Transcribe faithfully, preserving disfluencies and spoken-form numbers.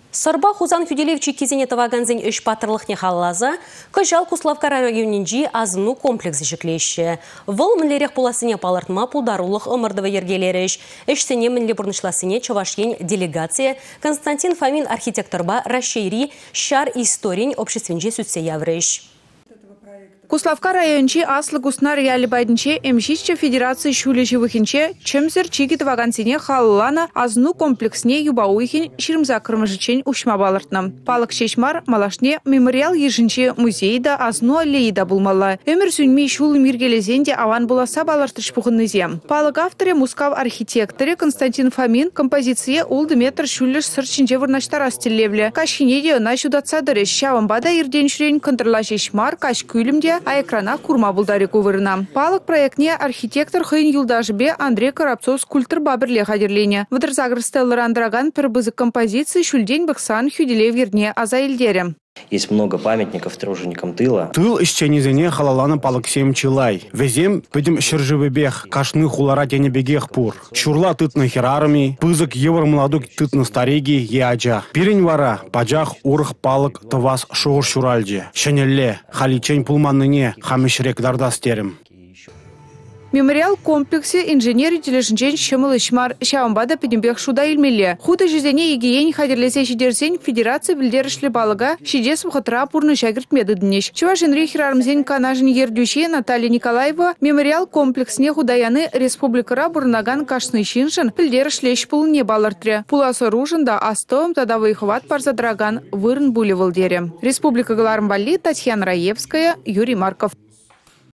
Сарба хузан хюделевчи кизене таваганзен үш патырлық не халлаза, көжал Куславка районинжи азну комплекс жіклеші. Выл мінлерек поласыне палартма пулдарулық ымырдывы ергелеріш. Эшсене мінле бұрнышласыне чавашен делегация Константин Фомин архитекторба расшири шар историн общественже сүтсе яврыш. Куславка райончи аслы гуснар яли байдынче эмшичче федерации шулежи выхинче чемзер чигит вагансине халлана азну комплексне юбауихин ширмза кырмыжычен ушма балыртным. Палык шешмар малашне мемориал ежинче музейда азну аллеида булмалла. Өмір сүнми шул миргелезенде аван буласа балыртыш пухыннызе. Палык авторе мускав архитекторе Константин Фомин композиция улды метр шулеш сырчинже вырнаштара стеллевле. Кашхинеде начудатсадыры шавамбада ирден шрень контрола шешмар каш күлімде а экрана курма булдари кувырына. Палык проектне архитектор хыйн юлдашбе Андрей Коробцов скульптор бабырле хадерлене. Выдырзагр стеллар андраган пербызык композиции шульдень баксан хюделев верне азаильдере. Есть много памятников труженикам тыла. Тыл исченизене халалана палык сем чилай. Везем пыдем шерживый бег, кашны хулара тене бегех пур. Чурла тытны херарами, пызык евр молодук тытны стареги еаджа. Пирень вара, паджах урх палык тавас шоур шуральджи. Шенелле, халичень пулманныне, хамишрек дардастерем. Мемориал комплексе инженери тележинчен шымылышмар шавамбада педембех шуда илмеле. Хута жизене егиен хадерлесе шидерсен федерация билдерішлі балыга шидес вхатра пурны шагірт медыднеш. Чувашин рейхерармзен канажын ердюше Наталья Николаева мемориал комплексне худаяны республикара бурнаган кашны шиншын билдерішлеш пулне балыртре. Пуласы ружында астовым тада выхват парзадраган вырн булевылдере. Республика Галармбали, Татьяна Раевская, Юрий Марков.